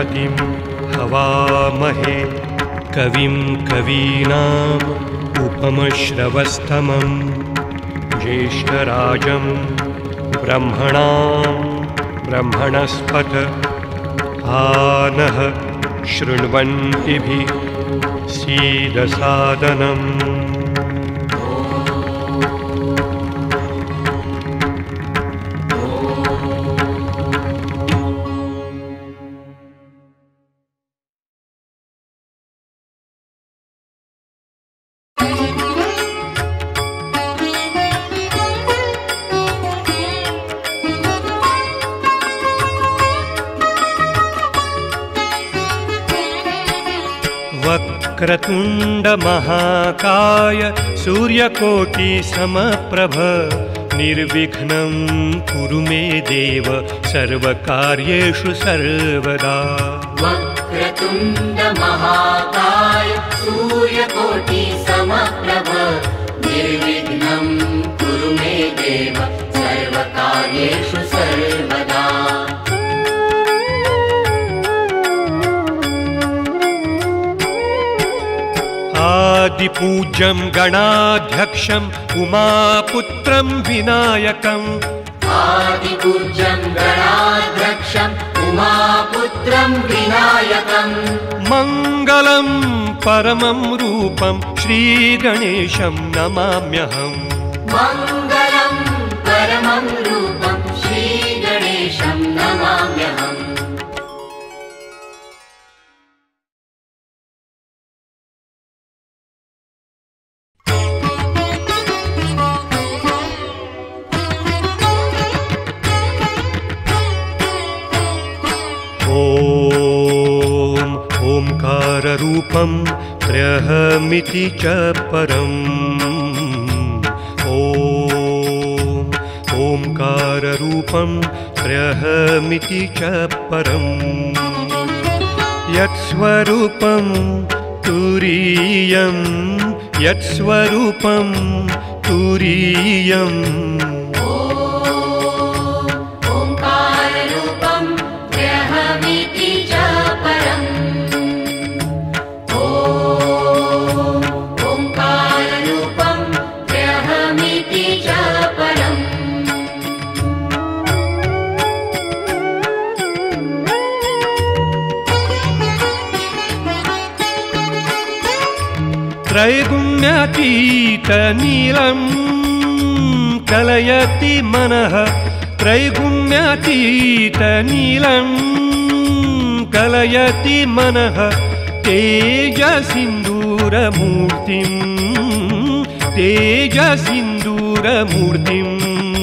गणपतिं हवामहे कविं कवीनाम् उपमश्रवस्तमं ज्येष्ठराजं ब्रह्मणां ब्रह्मणस्पत आनः शृण्वन्तिभिः सीदसादनम्। वक्रतुण्ड महाकाय सूर्यकोटि समप्रभ निर्विघ्नं कुरु मे देव सर्वकार्येषु सर्वदा। वक्रतुण्ड महाकाय सूर्यकोटि समप्रभ निर्विघ्नं कुरु मे देव सर्वकार्येषु सर्वदा। आदिपूज्यं गणाध्यक्षं उमापुत्रं विनायकम् आदिपूज्यं गणाध्यक्षं उमापुत्रं विनायकम् मङ्गलं परमं रूपं श्रीगणेशं नमाम्यहम्। मङ्गलं परमं रूपं श्रीगणेशं नमाम्यहम्। ओंकाररूपं त्र्यहमिति च परम्। ओंकाररूपं त्र्यहमिति च परम्। यत्स्वरूपं तुरीयं यत्स्वरूपं तुरीयम्। त्रैगुण्यातीत नीलं कलयति मनः त्रैगुण्यातीत नीलं कलयति मनः तेजसिन्दूरमूर्तिं तेजसिन्दूरमूर्तिम्।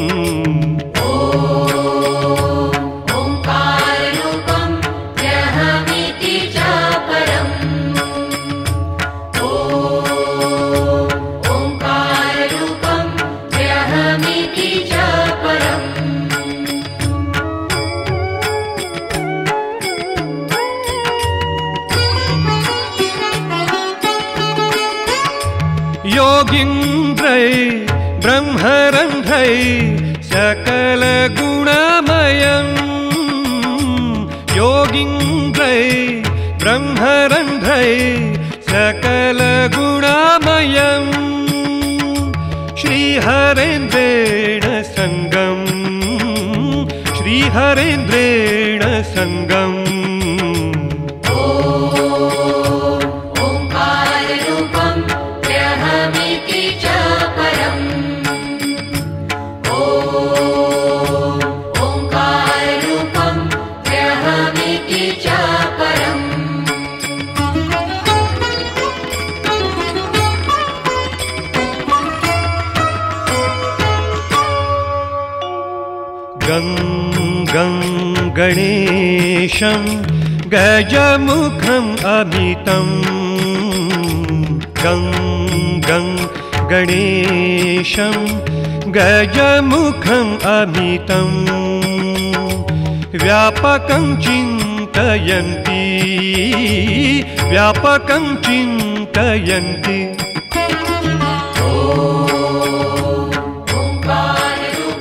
योगीन्द्रै ब्रह्मरन्ध्रै सकलगुणमयम् योगीन्द्रै ब्रह्मरन्ध्रै सकलगुणमयम् श्रीहरेन्द्रेण सङ्गम् श्रीहरेन्द्रेण सङ्गम्। गं गं गणेशं गजमुखम् अमितं गं गं गणेशं गजमुखम् अमितं व्यापकं चिन्तयन्ति व्यापकं चिन्तयन्ति।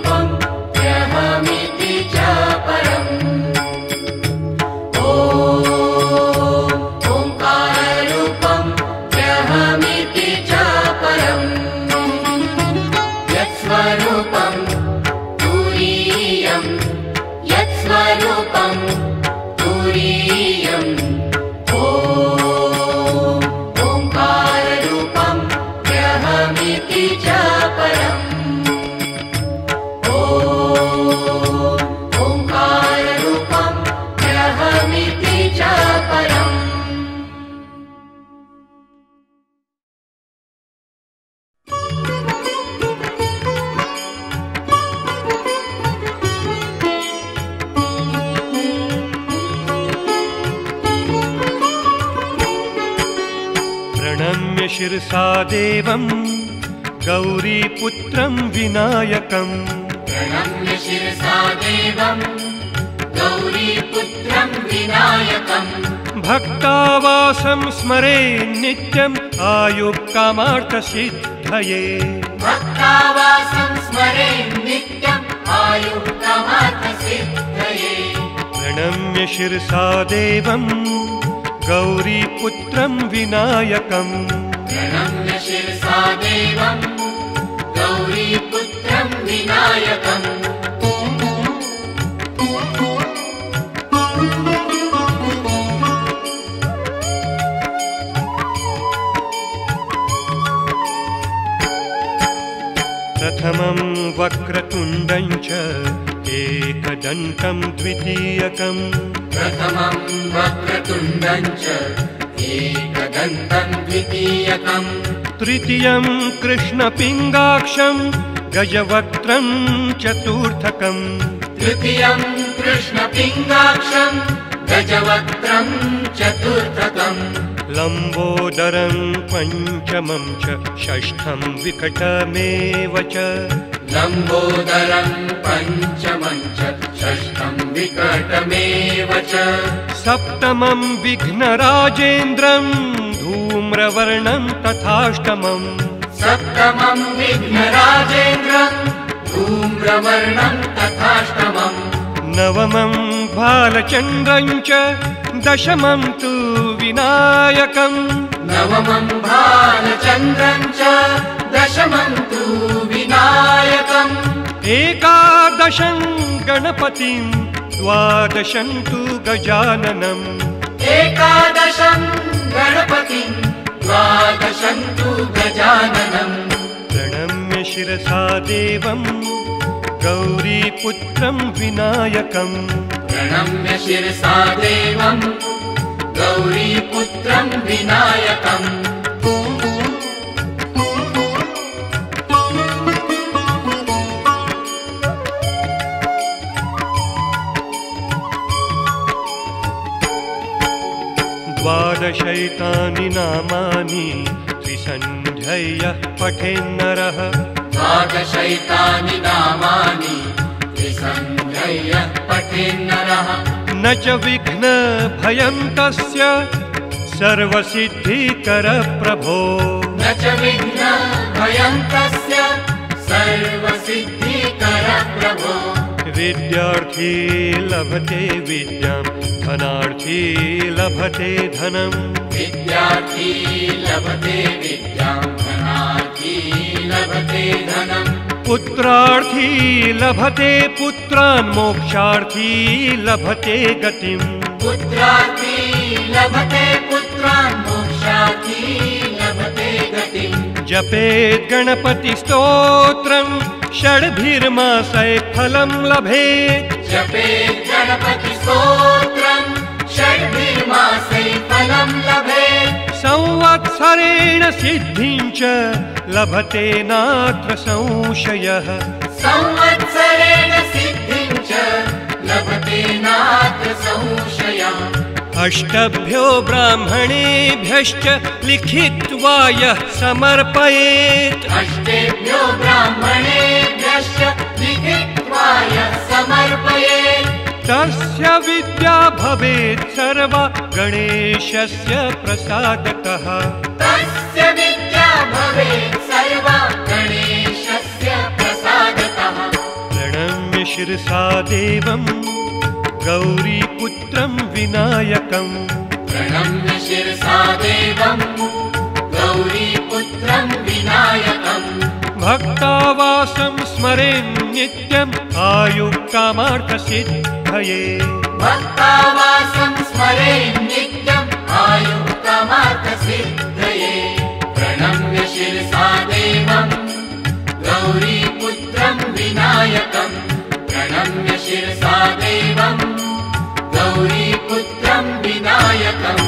Oh द्वितीयम् ओंकाररूपं ह्यहमिति च परम् ओंकाररूपं ह्यहमिति च परम्। प्रणम्य शिरसा देवं गौरीपुत्रं विनायकम् प्रणम्य शिरसा देवं गौरीपुत्रं विनायकम् भक्तावासं स्मरे नित्यम् आयुक्कामार्थसिद्धये भक्तावासं स्मरे नित्यम् आयुक्कामार्थसिद्धये प्रणम्य शिरसा देवं गौरीपुत्रं विनायकम् प्रणम्य शिरसा देवं गौरीपुत्रं विनायकम्। प्रथमं वक्रतुण्डं च एकदन्तं द्वितीयकम् प्रथमं वक्रतुण्डं च एकदन्तं द्वितीयकम् तृतीयं कृष्णपिङ्गाक्षं गजवक्त्रं चतुर्थकम् तृतीयं कृष्णपिङ्गाक्षं गजवक्त्रं चतुर्थकम् लम्बोदरं पञ्चमं च षष्ठं विकटमेव च लम्बोदरं पञ्चमं च षष्ठं विकटमेव च सप्तमं विघ्नराजेन्द्रं धूम्रवर्णं तथाष्टमं सप्तमं विघ्नराजेन्द्रं धूम्रवर्णं तथाष्टमम् नवमं भालचन्द्रं च दशमं तु विनायकम् नवमं भालचन्द्रं च दशमं तु विनायकम् एकादशं गणपतिं द्वादशं तु गजाननम् एकादशं गणपतिं द्वादशं तु गजाननम् प्रणम्य शिरसा देवं गौरीपुत्रं विनायकम् प्रणम्य शिरसा देवं गौरीपुत्रं विनायकम्। द्वादशैतानि नामानि त्रिसन्ध्ययः पठेन्नरः द्वादशैतानि नामानि त्रिसन्ध्ययः पठेन्नरः न च विघ्नभयं तस्य सर्वसिद्धिकरप्रभो न च विघ्नभयं तस्य सर्वसिद्धिकरप्रभो विद्यार्थी लभते विद्यां धनार्थी लभते धनम् विद्यार्थी लभते विद्यां धनार्थी लभते धनम् पुत्रार्थी लभते पुत्रान् मोक्षार्थी लभते गतिम् पुत्रार्थी लभते पुत्रान् मोक्षार्थी लभते गतिम् जपेत् गणपतिस्तोत्रं षड्भिर्मासै फलं लभेत् जपेत् गणपतिस्तोत्रं षड्भिर्मासै फलं लभेत् संवत्सरेण सिद्धिं च लभते नात्र संशयः संवत्सरेण सिद्धिं च लभते नात्र संशयः अष्टभ्यो ब्राह्मणेभ्यश्च लिखित्वा यः समर्पयेत् अष्टेभ्यो ब्राह्मणेभ्यश्च लिखित्वा यः समर्पयेत् तस्य विद्या भवेत् सर्वा गणेशस्य प्रसादतः तस्य विद्या भवेत् सर्वा गणेशस्य प्रसादतः प्रणम्य शिरसा देवं गौरीपुत्रं विनायकम् प्रणम्य शिरसा देवं गौरीपुत्रं विनायकम् भक्तावासं स्मरेन् नित्यम् आयुक्कामार्थसिद्धये भक्तावासं स्मरे नित्यम् आयुक्कामार्थसिद्धये प्रणम्य शिरसा देवम् गौरीपुत्रं विनायकम् प्रणम्य शिरसा देवम् गौरीपुत्रं विनायकम्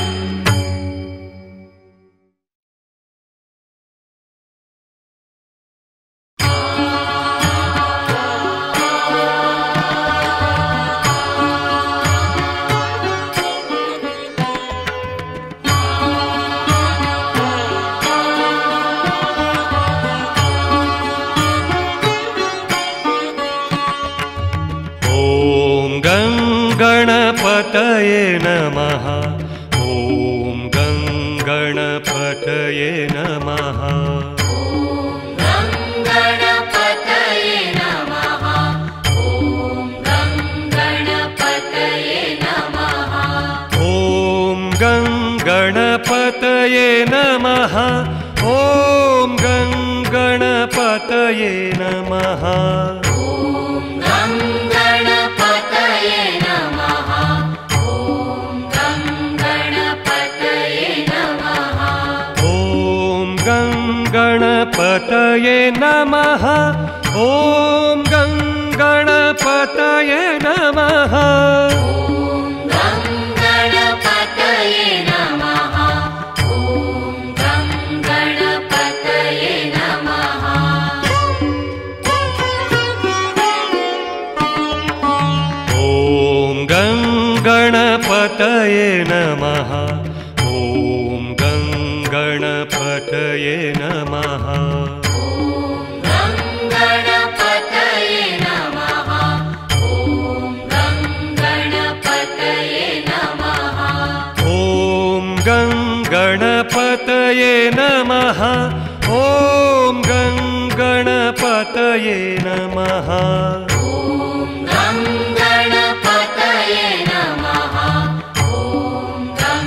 गणपतये नमः। ॐ गणपतये नमः। गणपतये नमः। ॐ गणपतये नमः। ॐ गणपतये नमः। ॐ गणपतये नमः। गणपतये नमः। ॐ गणपतये नमः। गणपतये नमः। ॐ गणपतये नमः। ॐ गणपतये नमः। ॐ गणपतये नमः। गणपतये नमः। ॐ गणपतये नमः। ॐ गणपतये नमः। ॐ गणपतये नमः। गणपतये नमः। ॐ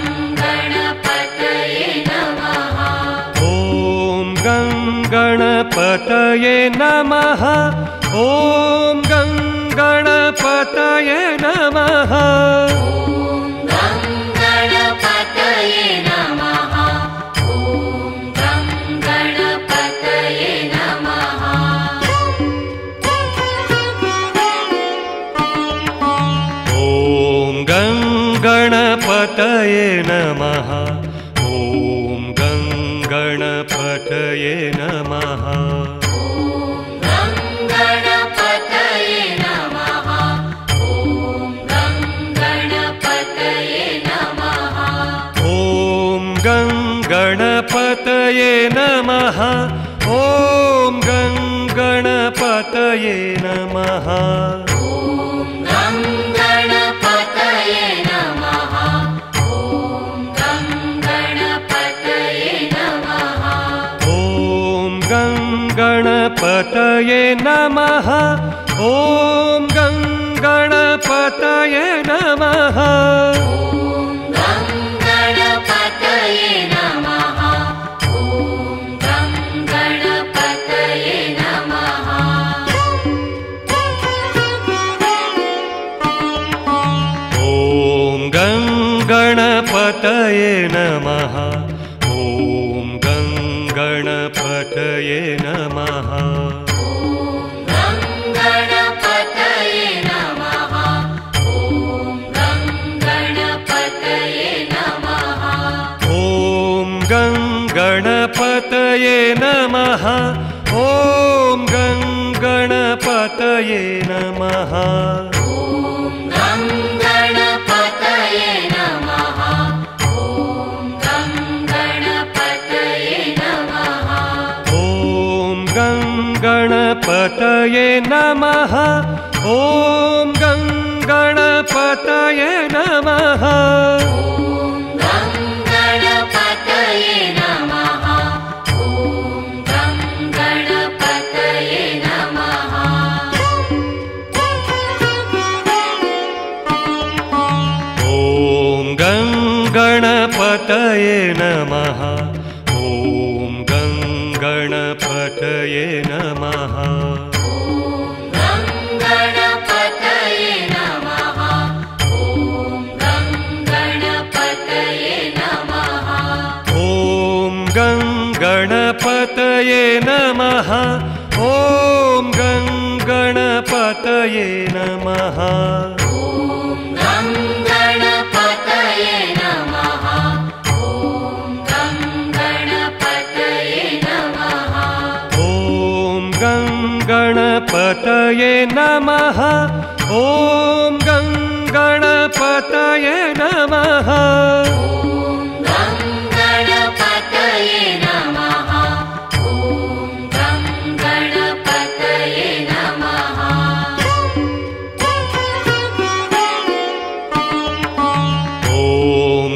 गणपतये नमः। ॐ गणपतये नमः। ॐ गणपतये नमः। गणपतये नमः। ॐ गणपतये नमः। ॐ गणपतये नमः। ॐ गणपतये नमः। गणपतये नमः। ॐ गणपतये नमः। ॐ गणपतये नमः। ॐ गणपतये नमः। गणपतये नमः। ॐ गणपतये नमः। ॐ गणपतये नमः। ॐ गणपतये नमः। गणपतये नमः। ॐ गणपतये नमः। ॐ गणपतये नमः। ॐ गणपतये नमः। गणपतये नमः। ॐ गणपतये नमः। ॐ गणपतये नमः। ॐ गणपतये नमः। गणपतये नमः। ॐ गणपतये नमः। ॐ गणपतये नमः। ॐ गणपतये नमः। गणपतये नमः। ॐ गणपतये नमः। ॐ गणपतये नमः। ॐ गणपतये नमः। ॐ गणपतये नमः ॐ गणपतये नमः ॐ गणपतये नमः ॐ गणपतये नमः ॐ गणपतये नमः ॐ गणपतये नमः ॐ गणपतये नमः गणपतये नमः ॐ गणपतये नमः ॐ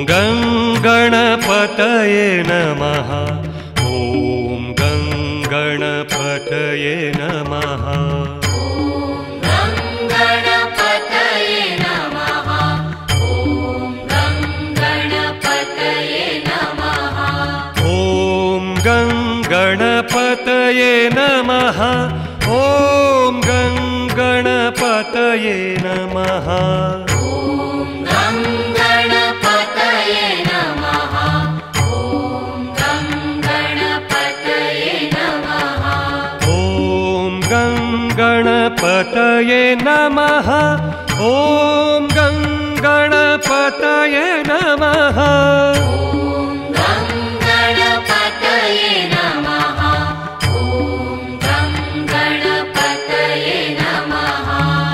गणपतये नमः ॐ गणपतये नमः गणपतये नमः ॐ गणपतये नमः ॐ गणपतये नमः ॐ गणपतये नमः गणपतये नमः ॐ गणपतये नमः ॐ गणपतये नमः ॐ गणपतये नमः गणपतये नमः ॐ गणपतये नमः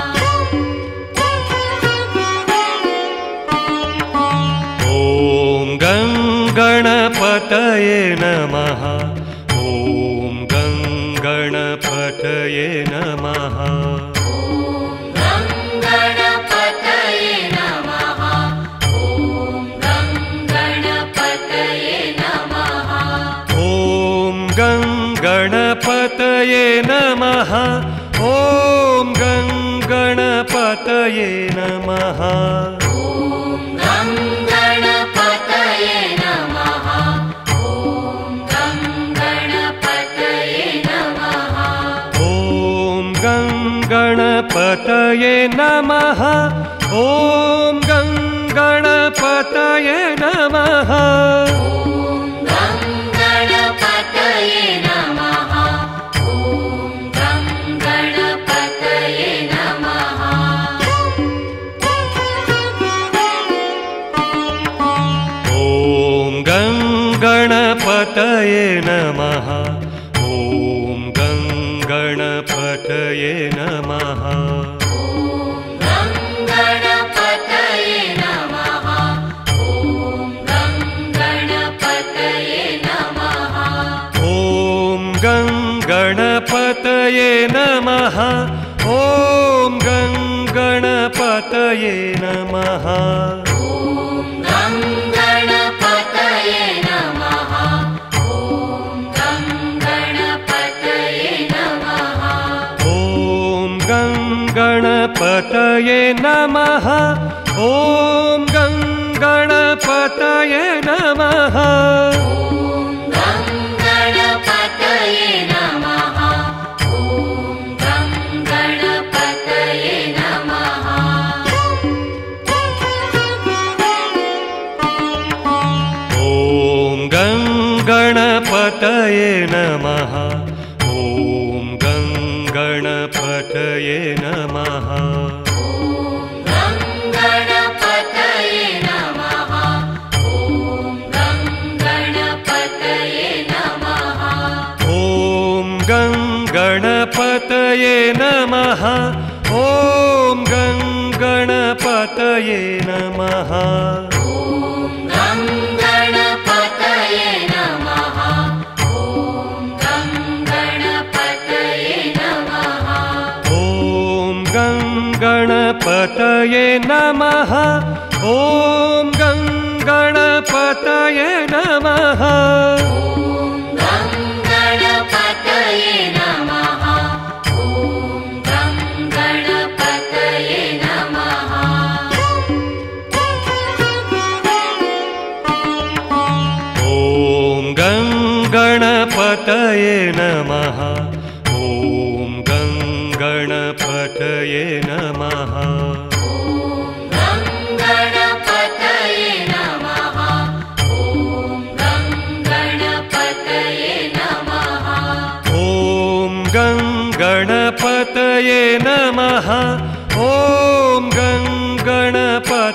ॐ गणपतये नमः ॐ गणपतये नमः गणपतये नमः ॐ गणपतये नमः ॐ गणपतये नमः ॐ गणपतये नमः गणपतये नमः ॐ गणपतये नमः ॐ गणपतये नमः ॐ गणपतये नमः गणपतये नमः ॐ गणपतये नमः ॐ गणपतये नमः ॐ गणपतये नमः गणपतये नमः ॐ गणपतये नमः ॐ गणपतये नमः ॐ गणपतये नमः गणपतये नमः ॐ गणपतये नमः ॐ गणपतये नमः ॐ गणपतये नमः गणपतये नमः ॐ गणपतये नमः ॐ गणपतये नमः ॐ गणपतये नमः गणपतये नमः ॐ गणपतये नमः ॐ गणपतये नमः ॐ गणपतये नमः गणपतये नमः ॐ गणपतये नमः ॐ गणपतये नमः ॐ गणपतये नमः गणपतये नमः ॐ गणपतये नमः ॐ गणपतये नमः ॐ गणपतये नमः गणपतये नमः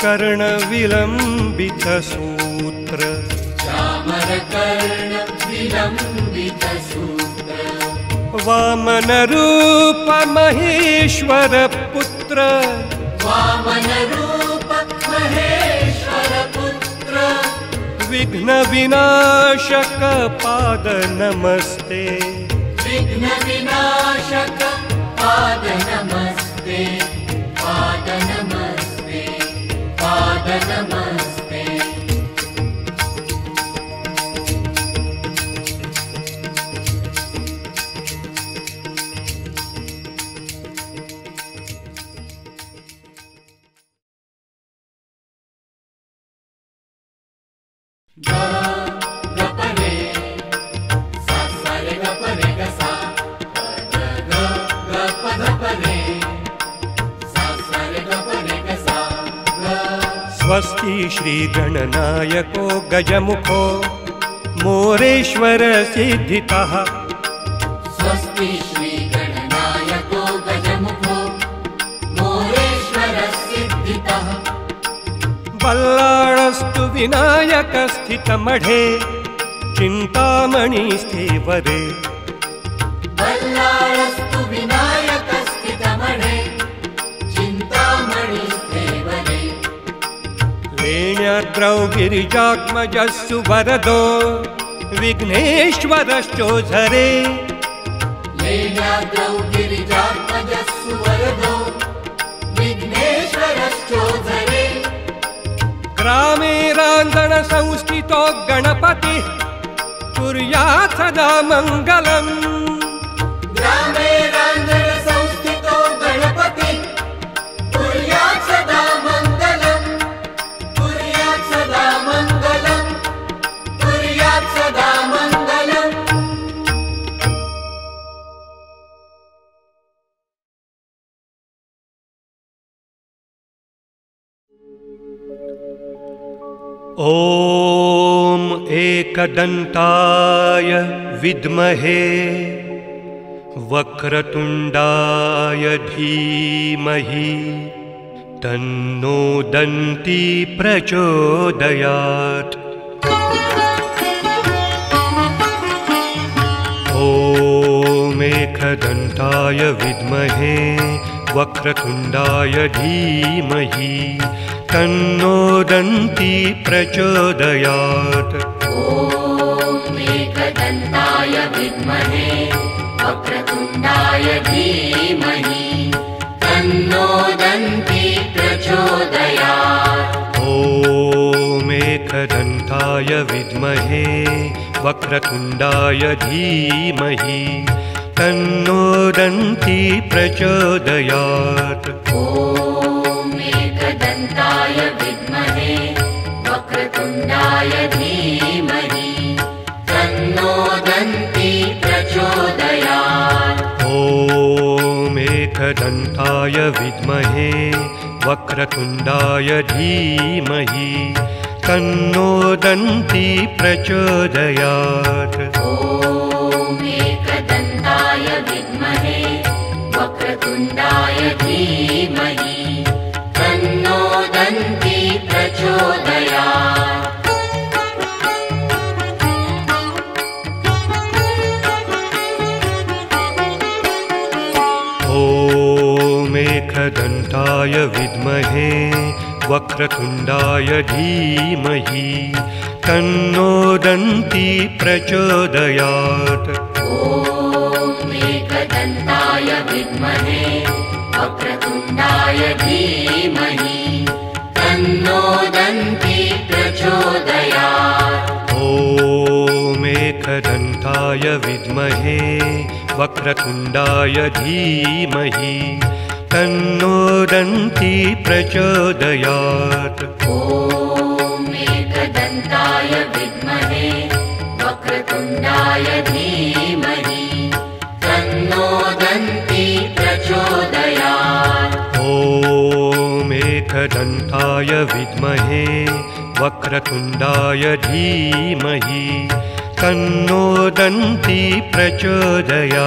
चामरकर्णविलम्बितसूत्र चामरकर्णविलम्बितसूत्र वामनरूप महेश्वरपुत्र वामनरूप महेश्वरपुत्र विघ्नविनाशक पाद नमस्ते विघ्नविनाशक पाद नमस्ते पाद नमस्ते पाद नमस्ते स्वस्ति श्रीगणनायको गजमुखो मोरेश्वर सिद्धितः स्वस्ति श्रीगणनायको गजमुखो मोरेश्वर सिद्धितः बल्लाळस्तु विनायकस्थितमढे चिन्तामणिस्थेवरे बल्लाळस्तु विनायकस्थितमढे चिन्तामणिस्थेवरे लेण्याद्रौ गिरिजात्मजस्सु वरदो विघ्नेश्वरश्चोधरे लेण्याद्रौ गिरिजात्मजस्सु वरदो विघ्नेश्वरश्चोधरे ग्रामे रान्दणसंस्थितो गणपतिः कुर्यात् सदा मङ्गलम् ग्रामे रान्दणसंस्थितो गणपतिः कुर्यात् सदा मङ्गलम् कुर्यात् सदा मङ्गलम् कुर्यात् सदा मङ्गलम् ॐ एकदन्ताय विद्महे वक्रतुण्डाय धीमहि तन्नो दन्ती प्रचोदयात् ॐ एकदन्ताय विद्महे वक्रतुण्डाय धीमहि तन्नो दन्ती प्रचोदयात् ॐ एकदन्ताय विद्महे वक्रतुण्डाय धीमहि तन्नो दन्ती प्रचोदयात् ॐ एकदन्ताय विद्महे वक्रतुण्डाय धीमहि तन्नो दन्ती प्रचोदयात् एकदन्ताय विद्महे वक्रतुण्डाय धीमहि तन्नो दन्ती प्रचोदयात् ॐ एकदन्ताय विद्महे वक्रतुण्डाय धीमहि तन्नो दन्ती प्रचोदयात् ॐ एकदन्ताय विद्महे वक्रतुण्डाय धीमहि तन्नो दन्ती प्रचोदयात् ॐ एकदन्ताय विद्महे वक्रतुण्डाय धीमहि तन्नो दन्ती प्रचोदयात् ॐ एकदन्ताय विद्महे वक्रतुण्डाय धीमहि तन्नो दन्ती प्रचोदयात् ॐ एकदन्ताय विद्महे वक्रतुण्डाय धीमहि तन्नो दन्ती प्रचोदयात् ॐ एकदन्ताय विद्महे वक्रतुण्डाय धीमहि तन्नो दन्ती प्रचोदयात् ॐ एकदन्ताय विद्महे वक्रतुण्डाय धीमहि तन्नो दन्ती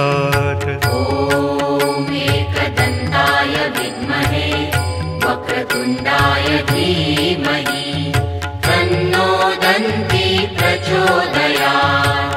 प्रचोदयात् ॐ एकदन्ताय विद्महे वक्रतुण्डाय वक्रतुण्डाय धीमहि तन्नो दन्ती प्रचोदयात्।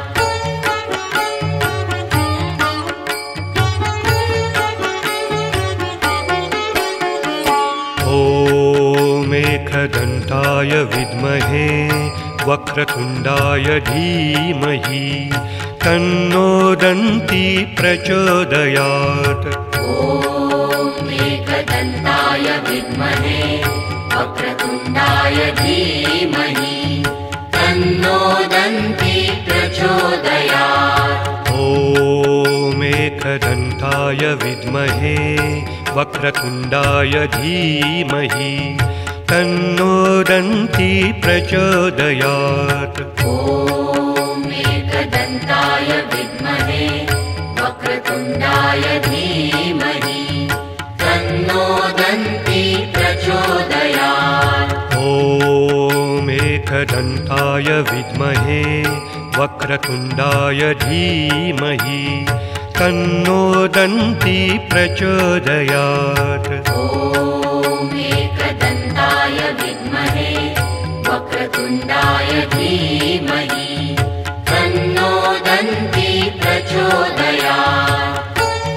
ॐ एकदन्ताय विद्महे वक्रतुण्डाय धीमहि तन्नो दन्ती प्रचोदयात्। ॐ एकदन्ताय विद्महे वक्रतुण्डाय धीमहि तन्नो दन्ती प्रचोदयात्। ॐ एकदन्ताय विद्महे वक्रतुण्डाय धीमहि तन्नो दन्ती प्रचोदयात्। ॐ एकदन्ताय विद्महे वक्रतुण्डाय धीमहि तन्नो दन्ती प्रचोदयात्। ॐ एकदन्ताय विद्महे वक्रतुण्डाय धीमहि तन्नो दन्ती प्रचोदयात्। ॐ एकदन्ताय विद्महे वक्रतुण्डाय धीमहि तन्नो दन्ती प्रचोदयात्।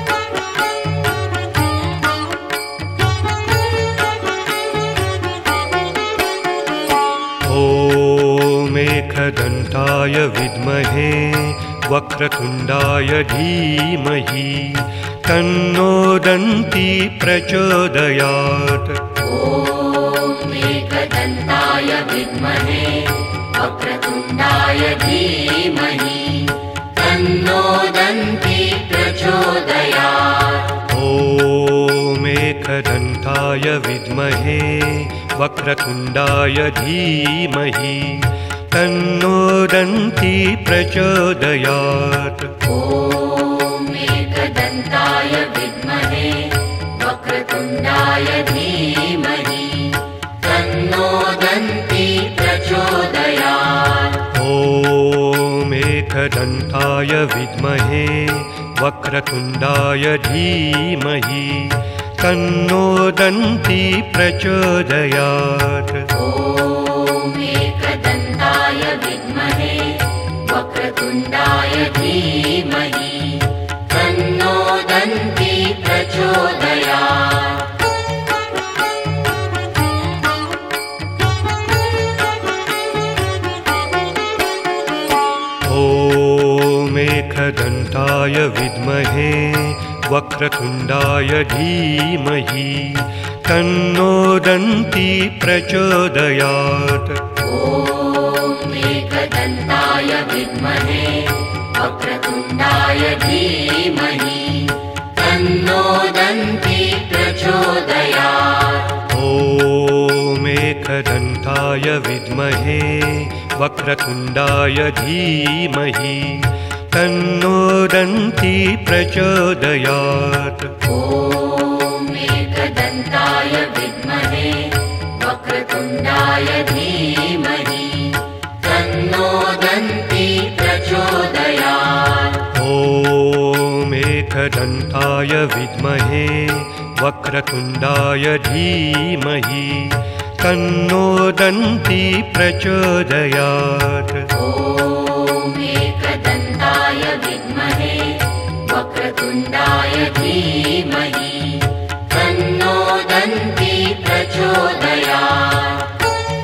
ॐ एकदन्ताय विद्महे वक्रतुण्डाय धीमहि तन्नो दन्ती प्रचोदयात्। ॐ एकदन्ताय विद्महे वक्रतुण्डाय धीमहि तन्नो दन्ती प्रचोदयात्। ॐ एकदन्ताय विद्महे वक्रतुण्डाय धीमहि तन्नो दन्ती प्रचोदयात्। ॐ एकदन्ताय विद्महे वक्रतुण्डाय धीमहि तन्नो दन्ती प्रचोदयात्। ॐ एकदन्ताय विद्महे वक्रतुण्डाय धीमहि तन्नो दन्ती प्रचोदयात्। ॐ एकदन्ताय विद्महे वक्रतुण्डाय धीमहि तन्नो दन्ती प्रचोदयात्। ॐ एकदन्ताय विद्महे वक्रतुण्डाय धीमहि तन्नो दन्ती प्रचोदयात्। ॐ एकदन्ताय विद्महे वक्रतुण्डाय धीमहि तन्नो दन्ती प्रचोदयात्। ॐ एकदन्ताय विद्महे वक्रतुण्डाय धीमहि तन्नो दन्ती प्रचोदयात्। ॐ एकदन्ताय विद्महे वक्रतुण्डाय धीमहि तन्नो दन्ती प्रचोदयात्। ॐ एकदन्ताय विद्महे वक्रतुण्डाय धीमहि तन्नो दन्ती प्रचोदयात्। ॐ एकदन्ताय विद्महे वक्रतुण्डाय धीमहि तन्नो दन्ती प्रचोदयात्।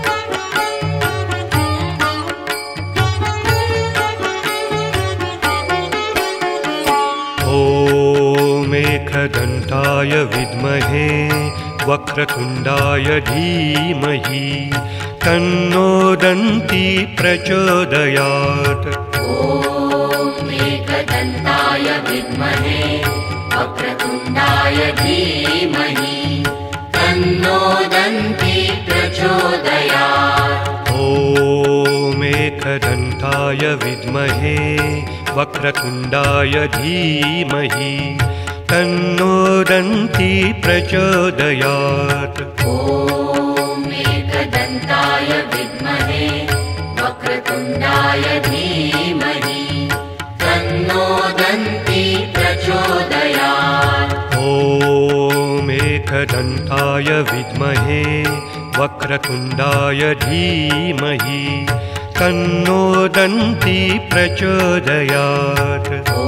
ॐ एकदन्ताय विद्महे वक्रतुण्डाय धीमहि तन्नो दन्ती प्रचोदयात्। ॐ एकदन्ताय विद्महे वक्रतुण्डाय धीमहि तन्नो दन्ती प्रचोदयात्। ॐ एकदन्ताय विद्महे वक्रतुण्डाय धीमहि तन्नो दन्ती प्रचोदयात्। ॐ एकदन्ताय विद्महे वक्रतुण्डाय धीमहि तन्नो दन्ती प्रचोदयात्। ॐ एकदन्ताय एकदन्ताय विद्महे वक्रतुण्डाय धीमहि तन्नो दन्ती प्रचोदयात्। ॐ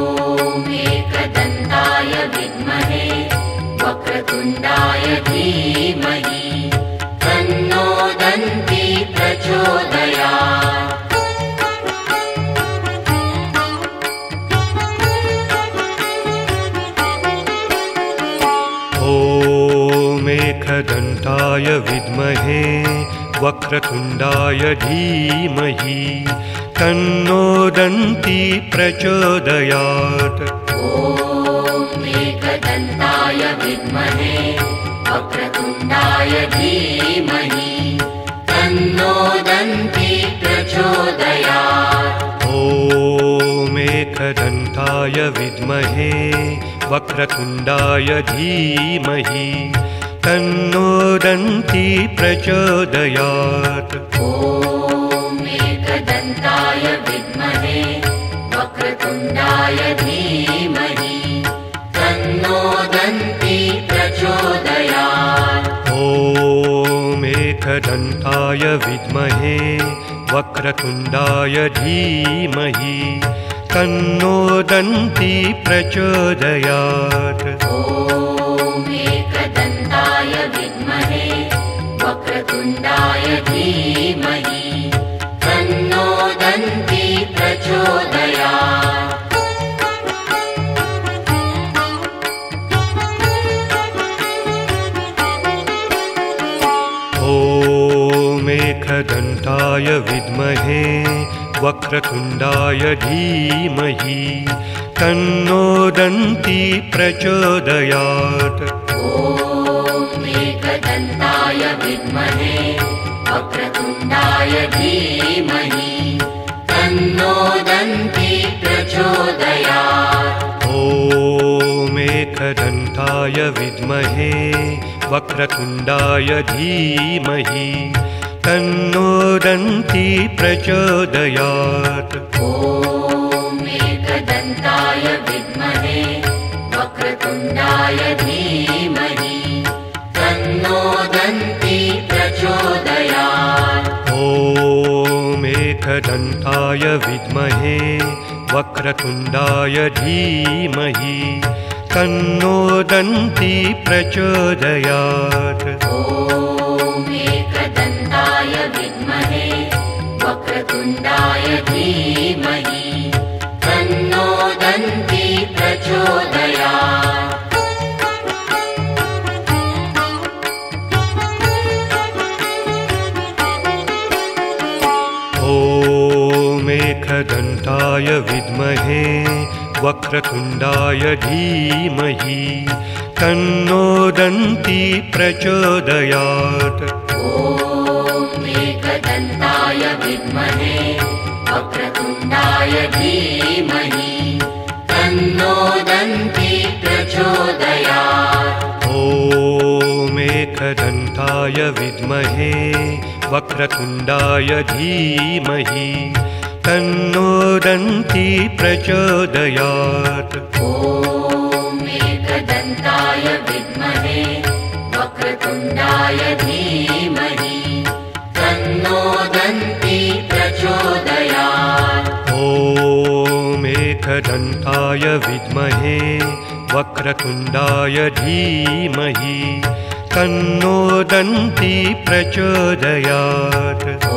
एकदन्ताय विद्महे वक्रतुण्डाय धीमहि तन्नो दन्ती प्रचोदयात्। ॐ एकदन्ताय विद्महे वक्रतुण्डाय धीमहि तन्नो दन्ती प्रचोदयात्। ॐ एकदन्ताय विद्महे वक्रतुण्डाय धीमहि तन्नो दन्ती प्रचोदयात्। ॐ एकदन्ताय विद्महे वक्रतुण्डाय धीमहि तन्नो दन्ती प्रचोदयात्। ॐ एकदन्ताय विद्महे वक्रतुण्डाय धीमहि तन्नो दन्ती प्रचोदयात्। ॐ एकदन्ताय विद्महे वक्रतुण्डाय धीमहि तन्नो दन्ती प्रचोदयात्। ॐ एकदन्ताय विद्महे वक्रतुण्डाय धीमहि तन्नो दन्ती प्रचोदयात्। ॐ एकदन्ताय विद्महे वक्रतुण्डाय धीमहि तन्नो दन्ती प्रचोदयात्। ॐ एकदन्ताय विद्महे वक्रतुण्डाय धीमहि तन्नो दन्ती प्रचोदयात्। ॐ एकदन्ताय विद्महे वक्रतुण्डाय धीमहि तन्नो दन्ती प्रचोदयात्। ॐ एकदन्ताय विद्महे वक्रतुण्डाय धीमहि तन्नो दन्ती प्रचोदयात्। ॐ एकदन्ताय विद्महे वक्रतुण्डाय धीमहि तन्नो दन्ती प्रचोदयात्। ॐ एकदन्ताय विद्महे वक्रतुण्डाय धीमहि तन्नो दन्ती प्रचोदयात्। ॐ एकदन्ताय विद्महे वक्रतुण्डाय धीमहि तन्नो दन्ती प्रचोदयात्। ॐ एकदन्ताय विद्महे वक्रतुण्डाय धीमहि तन्नो दन्ती प्रचोदयात्। ॐ एकदन्ताय विद्महे वक्रतुण्डाय धीमहि तन्नो दन्ती प्रचोदयात्। ॐ एकदन्ताय विद्महे वक्रतुण्डाय धीमहि तन्नो दन्ती प्रचोदयात्। ॐ एकदन्ताय विद्महे वक्रतुण्डाय धीमहि तन्नो दन्ती प्रचोदयात्। ॐ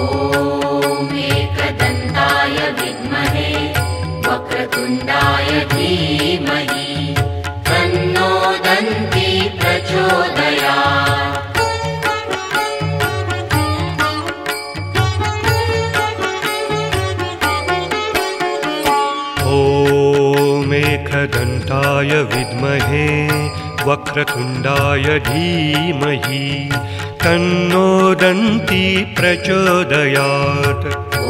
एकदन्ताय विद्महे वक्रतुण्डाय धीमहि तन्नो दन्ती प्रचोदयात्। ॐ एकदन्ताय विद्महे वक्रतुण्डाय धीमहि तन्नो दन्ती प्रचोदयात्। ॐ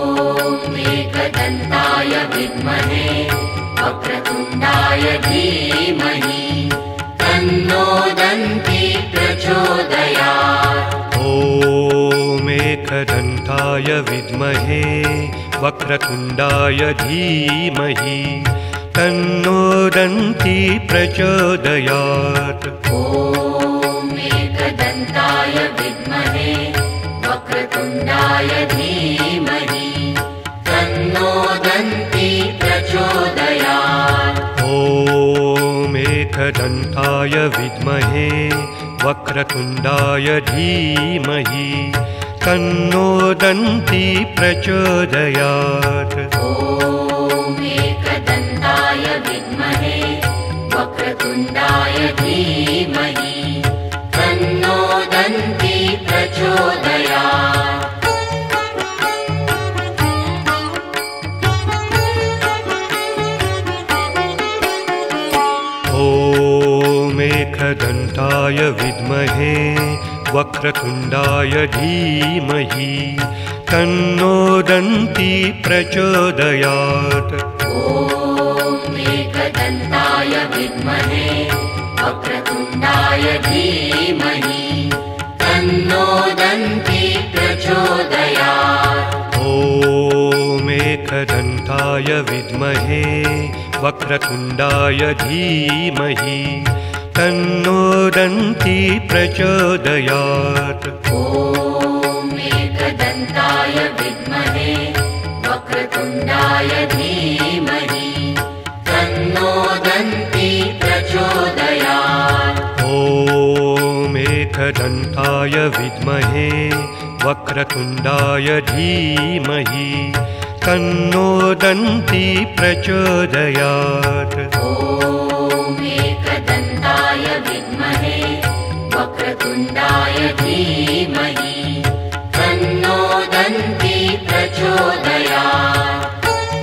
एकदन्ताय विद्महे वक्रतुण्डाय धीमहि तन्नो दन्ती प्रचोदयात्। ॐ एकदन्ताय विद्महे वक्रतुण्डाय धीमहि तन्नो दन्ती प्रचोदयात्। ॐ धीमहि तन्नो दन्ती प्रचोदयात्। ॐ एकदन्ताय विद्महे वक्रतुण्डाय धीमहि तन्नो दन्ती प्रचोदयात्। ॐ एकदन्ताय विद्महे वक्रतुण्डाय धीमहि तन्नो दन्ती प्रचोदयात्। ॐ एकदन्ताय विद्महे वक्रतुण्डाय धीमहि तन्नो दन्ती प्रचोदयात्। ॐ एकदन्ताय विद्महे वक्रतुण्डाय धीमहि तन्नो दन्ती प्रचोदयात्। ॐ एकदन्ताय विद्महे वक्रतुण्डाय धीमहि तन्नो दन्ती प्रचोदयात्। ॐ एकदन्ताय विद्महे वक्रतुण्डाय धीमहि तन्नो दन्ती प्रचोदयात्। ॐ एकदन्ताय विद्महे वक्रतुण्डाय धीमहि तन्नो दन्ती प्रचोदयात्। ॐ एकदन्ताय विद्महे वक्रतुण्डाय धीमहि तन्नो दन्ती प्रचोदयात्।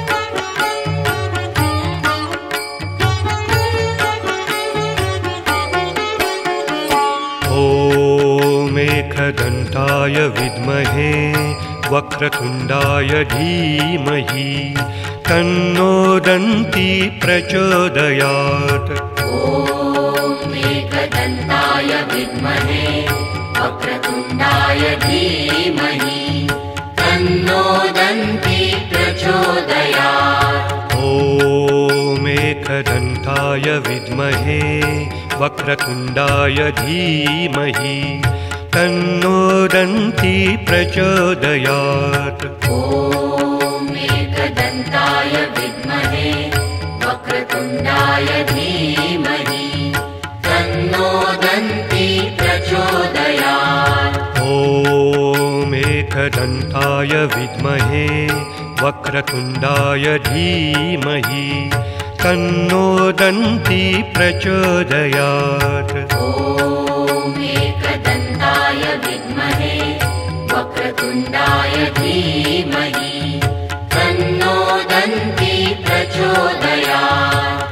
ॐ एकदन्ताय विद्महे वक्रतुण्डाय धीमहि तन्नो दन्ती प्रचोदयात्। ॐ एकदन्ताय विद्महे वक्रतुण्डाय धीमहि तन्नो दन्ती प्रचोदयात्। ॐ एकदन्ताय विद्महे वक्रतुण्डाय धीमहि तन्नो दन्ती प्रचोदयात्। ॐ एकदन्ताय विद्महे वक्रतुण्डाय धीमहि तन्नो दन्ती प्रचोदयात्। ॐ एकदन्ताय विद्महे वक्रतुण्डाय धीमहि तन्नो दन्ती प्रचोदयात्। ॐ एकदन्ताय विद्महे वक्रतुण्डाय धीमहि तन्नो दन्ती प्रचोदयात्।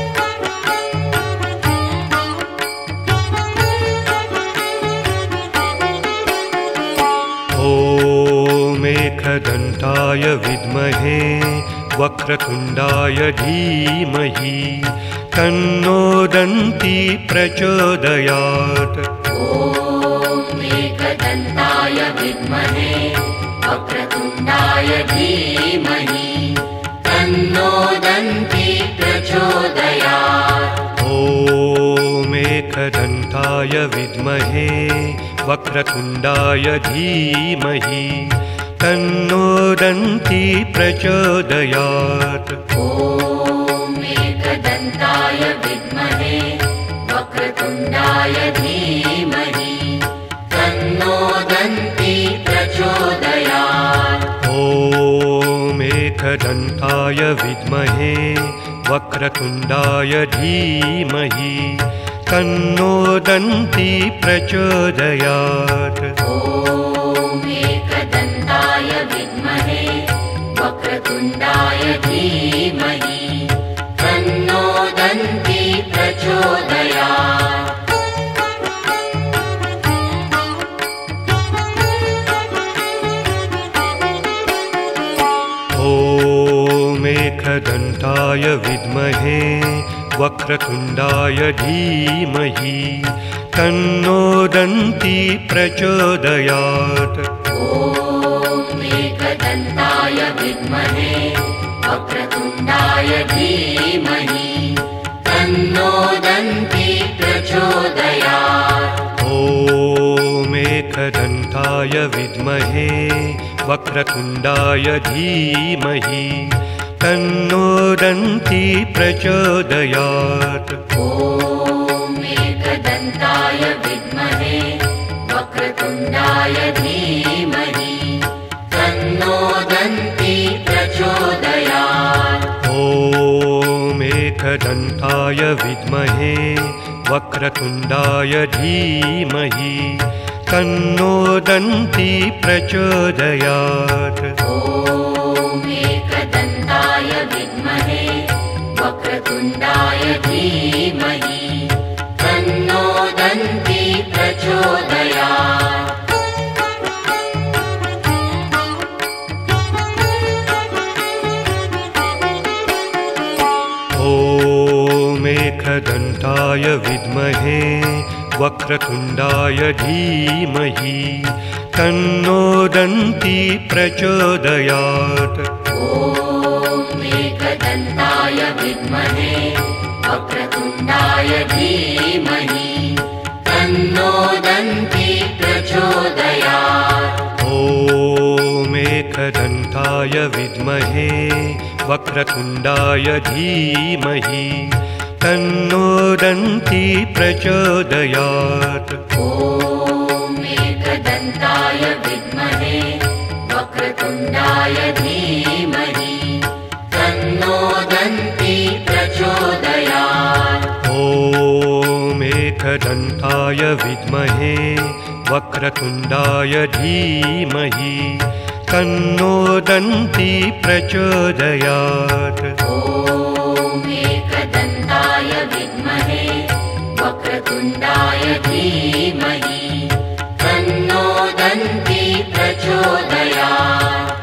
ॐ एकदन्ताय विद्महे वक्रतुण्डाय धीमहि तन्नो दन्ती प्रचोदयात्। ॐ एकदन्ताय विद्महे वक्रतुण्डाय धीमहि तन्नो दन्ती प्रचोदयात्। ॐ एकदन्ताय विद्महे वक्रतुण्डाय धीमहि तन्नो दन्ती प्रचोदयात्। ॐ एकदन्ताय विद्महे वक्रतुण्डाय धीमहि तन्नो दन्ती प्रचोदयात्। ॐ एकदन्ताय विद्महे वक्रतुण्डाय धीमहि तन्नो दन्ती प्रचोदयात्। ॐ एकदन्ताय विद्महे वक्रतुण्डाय धीमहि तन्नो दन्ती प्रचोदयात्। ॐ एकदन्ताय विद्महे वक्रतुण्डाय धीमहि तन्नो दन्ती प्रचोदयात्। ॐ एकदन्ताय विद्महे वक्रतुण्डाय धीमहि तन्नो दन्ती प्रचोदयात्। ॐ एकदन्ताय विद्महे वक्रतुण्डाय धीमहि तन्नो दन्ती प्रचोदयात्। ॐ एकदन्ताय विद्महे वक्रतुण्डाय धीमहि तन्नो दन्ती प्रचोदयात्। ॐ एकदन्ताय विद्महे वक्रतुण्डाय धीमहि तन्नो दन्ती प्रचोदयात्। ॐ एकदन्ताय विद्महे वक्रतुण्डाय धीमहि तन्नो दन्ती प्रचोदयात्। ॐ एकदन्ताय विद्महे वक्रतुण्डाय धीमहि तन्नो दन्ती प्रचोदयात्। ॐ एकदन्ताय विद्महे वक्रतुण्डाय धीमहि तन्नो दन्ती प्रचोदयात्। ॐ एकदन्ताय विद्महे वक्रतुण्डाय धीमहि तन्नो दन्ती प्रचोदयात्। ॐ एकदन्ताय विद्महे वक्रतुण्डाय धीमहि तन्नो दन्ती प्रचोदयात्। ॐ एकदन्ताय विद्महे वक्रतुण्डाय धीमहि तन्नो दन्ती प्रचोदयात्। ॐ एकदन्ताय विद्महे वक्रतुण्डाय धीमहि तन्नो दन्ती प्रचोदयात्।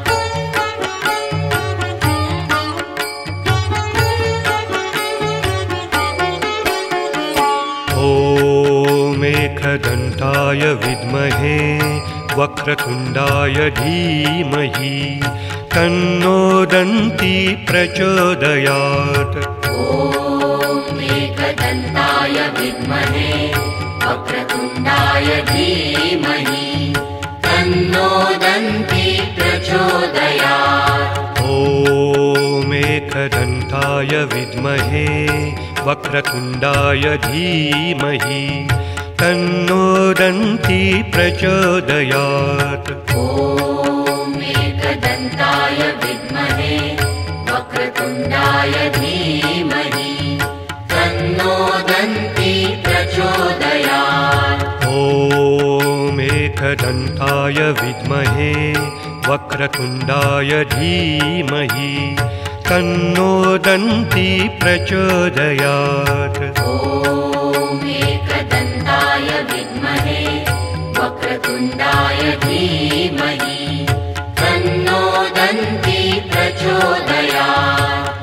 ॐ एकदन्ताय विद्महे वक्रतुण्डाय धीमहि तन्नो दन्ती प्रचोदयात्। ॐ एकदन्ताय विद्महे वक्रतुण्डाय धीमहि तन्नो दन्ती प्रचोदयात्। ॐ एकदन्ताय विद्महे वक्रतुण्डाय धीमहि तन्नो दन्ती प्रचोदयात्। ॐ एकदन्ताय विद्महे वक्रतुण्डाय धीमहि तन्नो दन्ती प्रचोदयात्। ॐ एकदन्ताय विद्महे वक्रतुण्डाय धीमहि तन्नो दन्ती प्रचोदयात्। ॐ एकदन्ताय विद्महे वक्रतुण्डाय धीमहि तन्नो दन्ती प्रचोदयात्।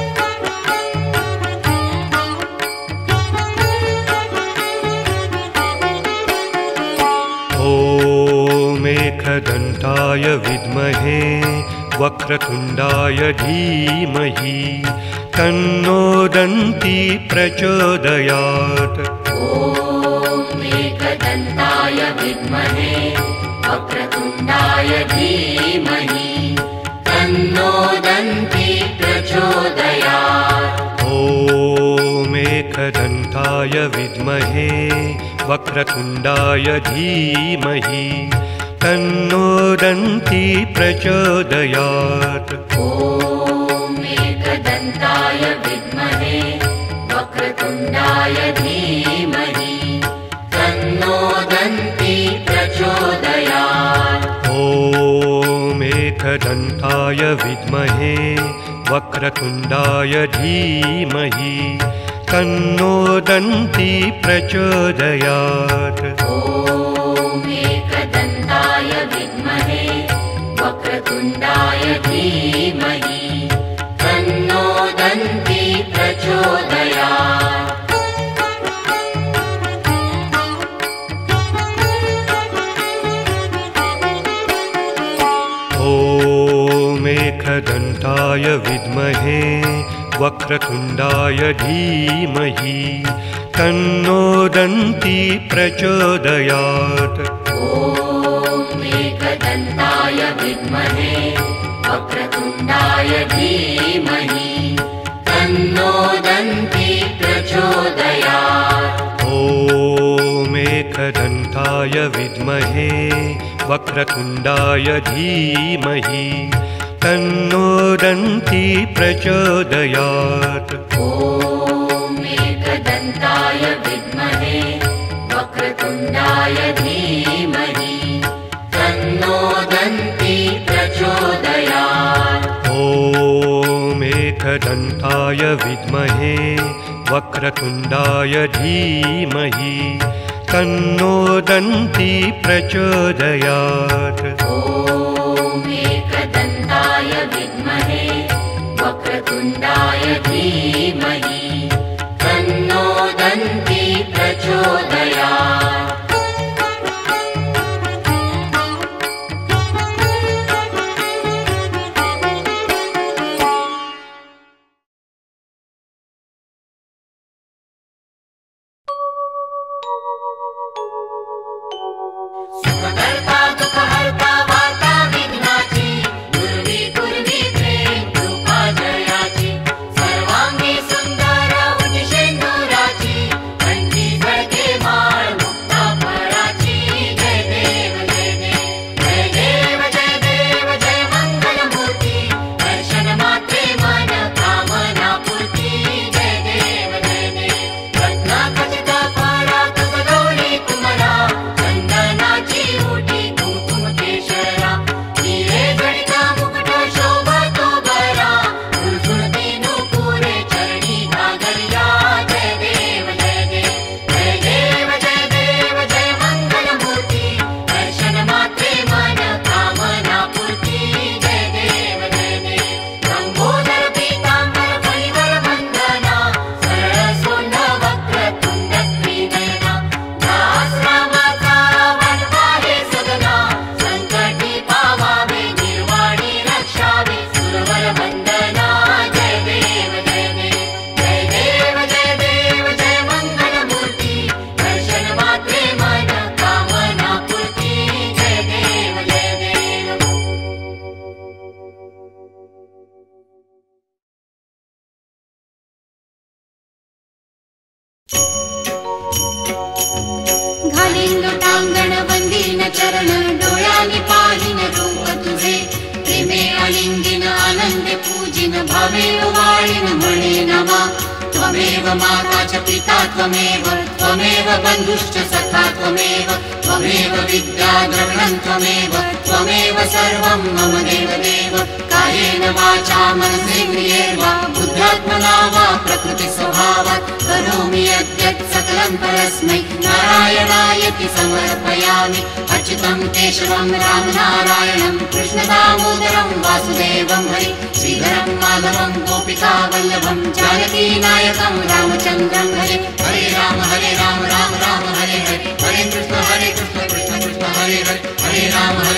ॐ एकदन्ताय विद्महे वक्रतुण्डाय धीमहि तन्नो दन्ती प्रचोदयात्। ॐ एकदन्ताय विद्महे वक्रतुण्डाय धीमहि तन्नो दन्ती प्रचोदयात्। ॐ एकदन्ताय विद्महे वक्रतुण्डाय धीमहि तन्नो दन्ती प्रचोदयात्। ॐ एकदन्ताय विद्महे वक्रतुण्डाय धीमहि तन्नो दन्ती प्रचोदयात्। ॐ एकदन्ताय विद्महे वक्रतुण्डाय धीमहि तन्नो दन्ती प्रचोदयात्। ॐ एकदन्ताय विद्महे वक्रतुण्डाय धीमहि तन्नो दन्ती प्रचोदयात्। ॐ एकदन्ताय विद्महे वक्रतुण्डाय धीमहि तन्नो दन्ती प्रचोदयात्। ॐ एकदन्ताय वक्रतुण्डाय विद्महे वक्रतुण्डाय धीमहि तन्नो दन्ती प्रचोदयात्। ॐ एकदन्ताय विद्महे वक्रतुण्डाय धीमहि तन्नो दन्ती प्रचोदयात्। ॐ एकदन्ताय विद्महे वक्रतुण्डाय धीमहि तन्नो दन्ती प्रचोदयात्। ॐ एकदन्ताय विद्महे वक्रतुण्डाय धीमहि तन्नो दन्ती प्रचोदयात्। ॐ एकदन्ताय विद्महे वक्रतुण्डाय धीमहि तन्नो दन्ती प्रचोदयात्। सुखकर्ता दुःखहर्ता वार्ता विघ्नाची पूर्वी पूर्वी प्रेम कृपा जयाची सर्वांगी सुंदर उदिशेंदुराची कंठी झळके माळ मुक्ता पराची जय देव जय देव जय देव जय देव जय मंगल मूर्ती दर्शन मात्रे मन कामना पूर्ती जय देव जय देव रत्ना खचित परात गौरी तुम्हाला चंदनाची ओटी कुंकुम केशरा हिरे जडिता मुकुट शोभतो बरा झुळझुळती नूपुरे चरणी घागरिया जय देव जय देव जय देव जय देव जय मंगल मूर्ती दर्शन मात्रे मन कामना पूर्ती जय देव जय देव लंबोदर पीतांबर फणीवर वंदना सरळ सोंड वक्रतुंड त्रिनयना दास रामाचा वनवा हे सदना संकटी पावावे निर्वाणी रक्षावे सुरवर वंदना जय देव जय देव जय देव जय देव जय मंगल मूर्ती दर्शन मात्रे मन कामना पूर्ती जय देव जय देव। घालीन लोटांगण वंदीन चरण डोळ्यांनी पाहिन रूप तुझे प्रेमे आलिंगिन आनंदे पूजिन भावे वाळीन म्हणे नमा त्वमेव माता च पिता त्वमेव त्वमेव बन्धुश्च सखा त्वमेव त्वमेव विद्या द्रविणं त्वमेव त्वमेव सर्वं मम देवदेव कायेन वाचा मनसेन्द्रियैर्वा बुद्ध्यात्मना वा प्रकृति स्वभावात् करोमि यद्यत् सकलं परस्मै नारायणायति समर्पयामि अच्युतं केशवं रामनारायणं कृष्णदामोदरं वासुदेवं हरि श्रीधरं माधवं गोपिकावल्लभं जानकीनायकं रामचन्द्रं हरे हरे राम राम राम हरे हरे हरे कृष्ण कृष्ण कृष्ण कृष्ण हरे हरे हरे राम